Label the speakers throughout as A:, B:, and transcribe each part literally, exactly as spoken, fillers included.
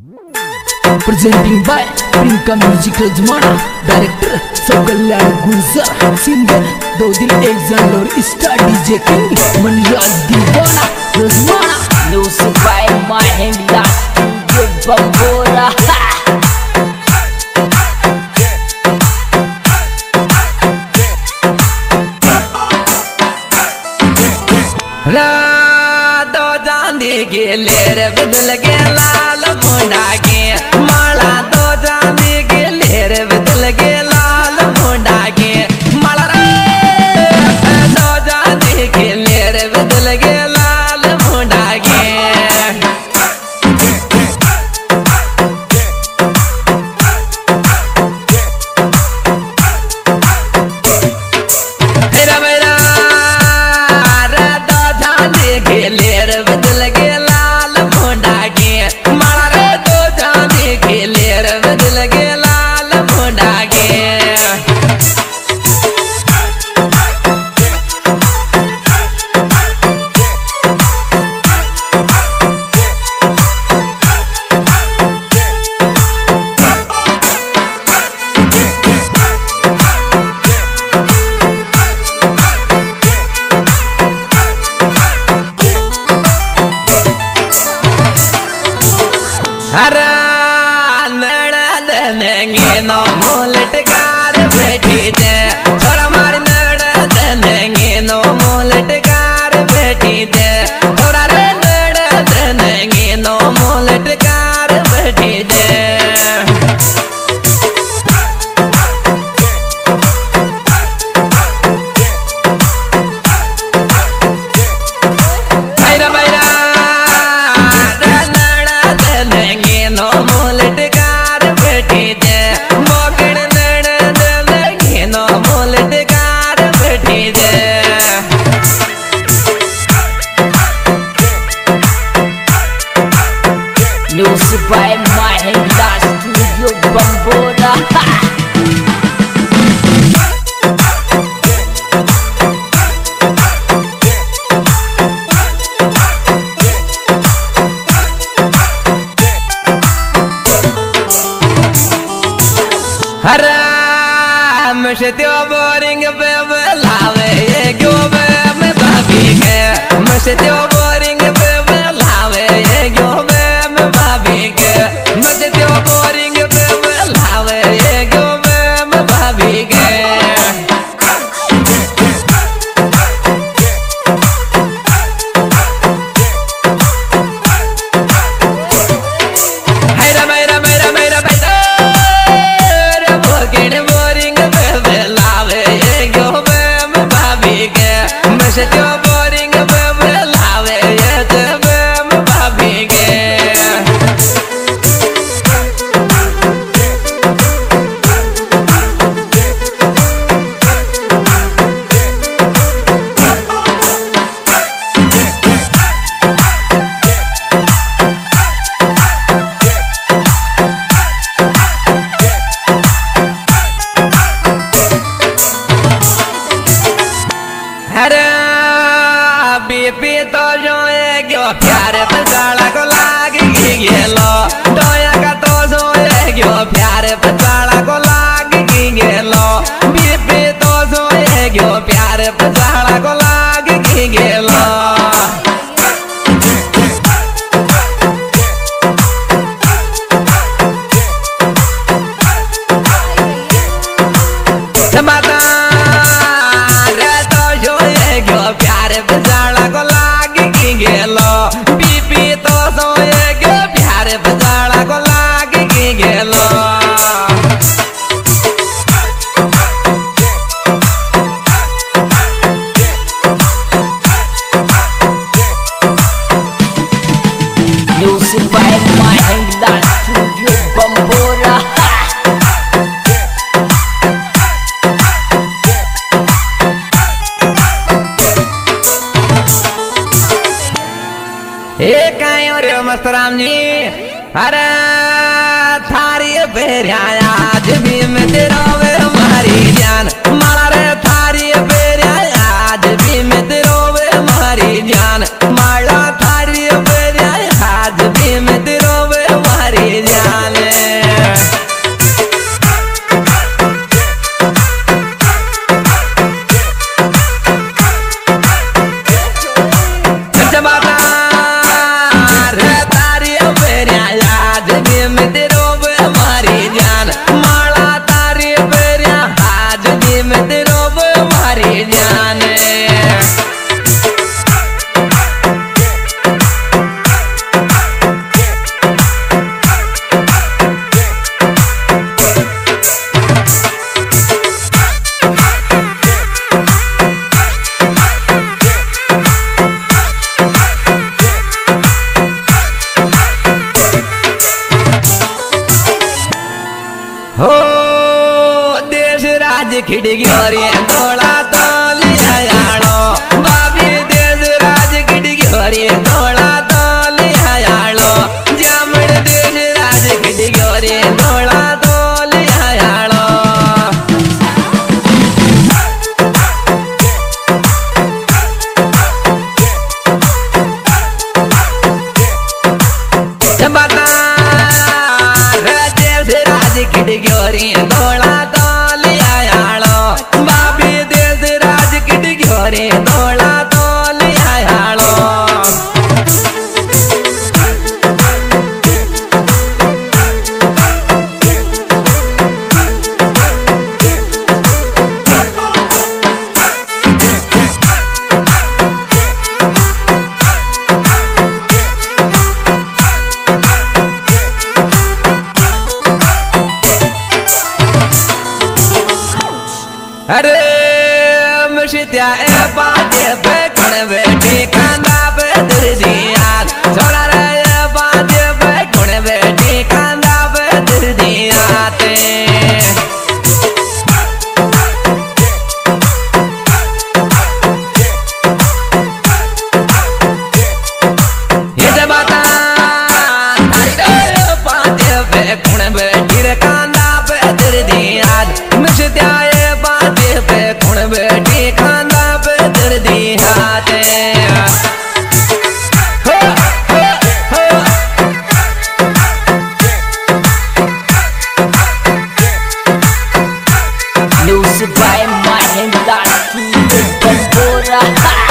A: Presenting by Prinka Musical Zmana, Director Saukalyan Gulzar, Singer दो दिल एक जान और स्टार डीजे किंग मनियाज दीवाना रज़माना।
B: Music by Mahindra Studio Bambora।
C: दो चांदी के लेर बदल के लाल मुंडा के माला, दो चांदी के लेर बदल के लाल मुंडा के माला रे, दो चांदी के लेर बदल के लाल मुंडा के मेरा मेरा रे, दो चांदी के लेर बदल के लाल मुंडा के माला रे, दो चांदी के लेर बदल के लाल मुंडा के हरा नड़े नो मोलटकार बैठी दे छोरा मार नड़े नो मोलटकार बैठी दे छोरा रे नड़े नो मोलटकार बैठी दे
B: Music by Mahindra Studio Bambora।
C: हरा मुझे त्यो बोरिंग पे बुलावे ये क्यों बे मैं भाभी के मुझे त्यो बोरिंग पे बुलावे ये क्यों बे मैं भाभी के मुझे त्यो बोरिंग पे बुलावे ये क्यों बे मैं भाभी के मुझे त्यो बोरिंग पे बुलावे ये जब मैं भाभी के अरे बीपी तो जो है क्यों प्यार पचाड़ा को लाग गेलो दोया का तो जो है क्यों प्यार पचाड़ा को लाग गेलो बीपी तो जो है क्यों प्यार पचाड़ा को लाग गेलो प्यार बजाड़ा को लाग गेलो बीपी तो सोए के प्यार बजाड़ा को लाग गेलो
B: Music by Mahindra Studio Bambora।
C: एक आयो रे मस्तराम जी अरे थारी बेरिया आज भी मैं तेरा वे मारी जान माला रे थारी बेरिया आज भी मैं तेरा वे मारी जान माला थारी बेरिया आज भी मैं तेरा वे मारी खिड़की और ये थोड़ा तो लिया यारो बाबी देश राज खिड़की और ये थोड़ा तो लिया यारो जामड़ देश राज खिड़की और ये थोड़ा तो लिया यारो बता देश राज खिड़की और ये थोड़ा तो लिया यारो बाबी देश राज खिड़की और ये थोड़ा तो लिया यारो अरे मुश्तिया ए बाजे पे कण बैठी कांदा पे दर दिया छोड़ा रे ए बाजे पे कण बैठी कांदा पे दर दिया ते ये जब बता रे बाजे पे कण बैठी रे कांदा पे दर दिया मुश्तिया पे कुण बैठी खांदा पे दर दी हाथे हो हो हो
B: Music by Mahendra Studio Bambora.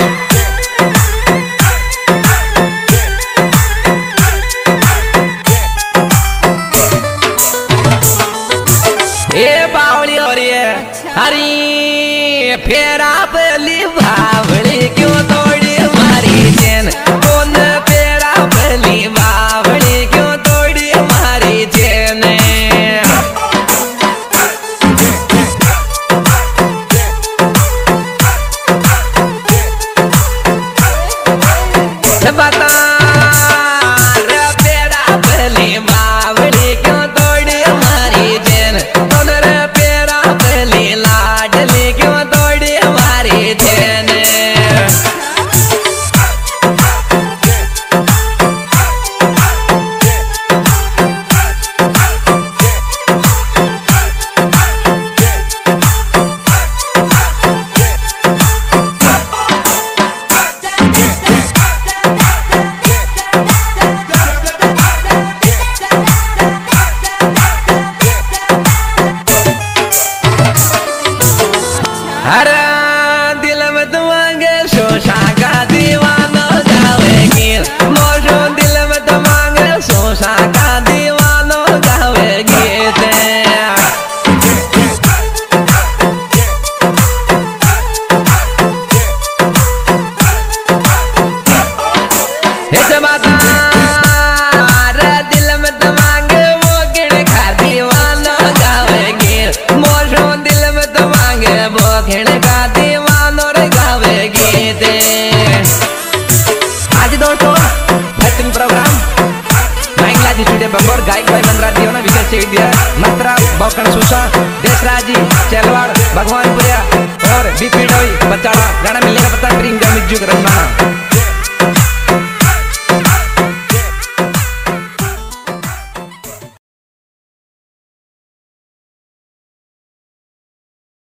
C: ए बावली और ये हरी फेरा पली बावली क्यों तोड़ी मारी चैन कौन फेरा पली बावली क्यों तोड़ी मारी चैन बता रे फेरा पली बावली क्यों तोड़ी मारी चैन कौन रे फेरा पली लाडली क्यों तोड़ी मारी चैन हरा दिल में तुमांगे शोशा का दीवाना जावेगी मोशो दिल में तुमांगे शोशा का दीवाना जावेगी ते इस बता रे दिल में तुमांगे वो गिड़ का दीवाना जावेगी मोशो दिल में तुमांगे वो गिड़ का दीवाना रे गावेगी ते आज दोस्तों बेहतरीन प्रोग्राम महिला जी स्टूडियो बंबोर गायक भाई मंदरा दियो ना विशेष सीट दिया मत्रा बौकन सुशा देशराजी चलवाड़ भगवानपुरिया और बीपी डोई बच्चा